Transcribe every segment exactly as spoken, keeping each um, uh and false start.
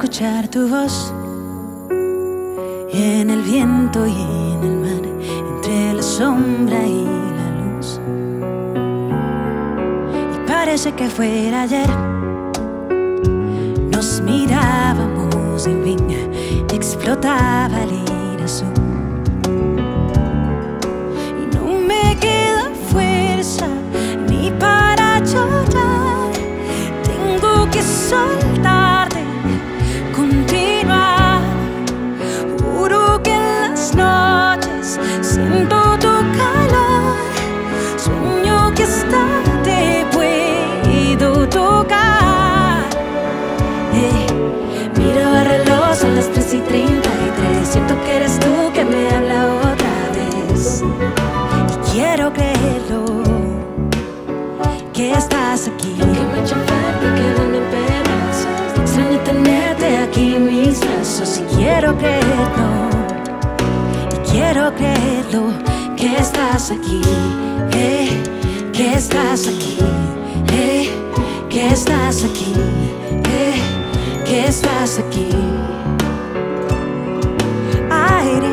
escuchar tu voz, y en el viento y en el mar, entre la sombra y la luz. Y parece que fuera ayer, nos mirábamos y en fin, explotaba el azul. Y no me queda fuerza ni para llorar, tengo que soltarte, continuar. Juro que en las noches siento tu calor, sueño que hasta te puedo tocar. eh, Miro el reloj, son las tres y treinta y tres, siento que eres tú que me habla otra vez. Y quiero creerlo, que estás aquí, que me echo falta, quedando en pedazos. Extraño tenerte aquí en mis brazos. Y quiero creerlo, y quiero creerlo, que estás aquí, eh, que estás aquí, eh, que estás aquí, eh, que estás aquí. Aire,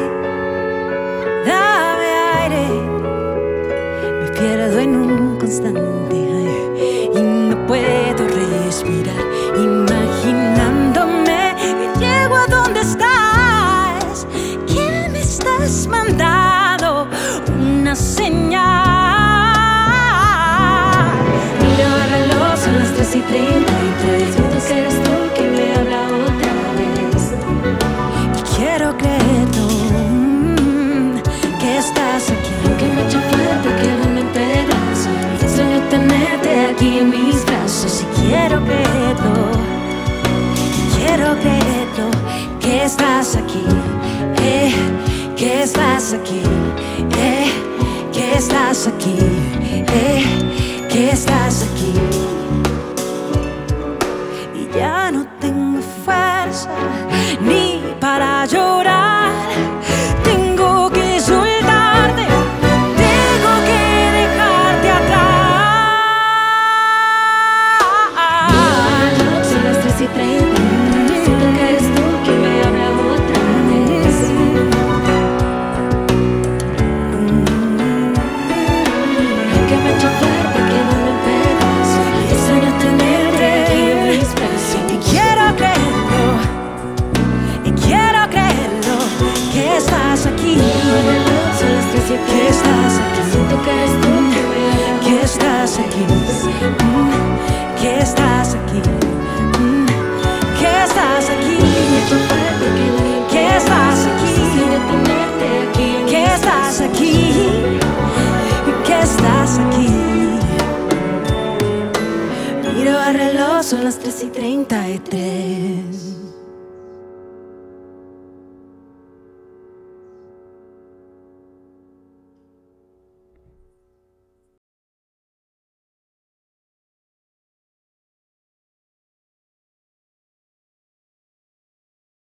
dame aire, me pierdo en un constante aire y no puedo respirar, imaginándome que llego a donde estás. ¿Quién me estás mandando una señal? Miro el reloj, son las tres y treinta y tres, siento que eres tú que me habla otra vez. Y quiero creerlo, mm, que estás aquí, que me echa falta, quedando en pedazos. Extraño tenerte aquí en mis brazos. Y quiero creerlo, quiero creerlo, que estás aquí, eh, que estás aquí, eh, que estás aquí, eh, que estás aquí. Y ya no tengo fuerza ni para llorar, tengo que soltarte, tengo que dejarte atrás. Son las tres y treinta, siento que eres tú que me habla otra vez. Que me echo fuerte, quedando en pedazos. Extraño tenerte aquí en mis brazos. Y quiero creerlo, y quiero creerlo, que estás aquí, son las tres y treinta, que estás aquí, siento que eres tú que me habla, que estás aquí, mm, que estás aquí, mm, que estás aquí, que estás aquí, que estás aquí, que estás aquí. Miro el reloj, son las tres y treinta y tres.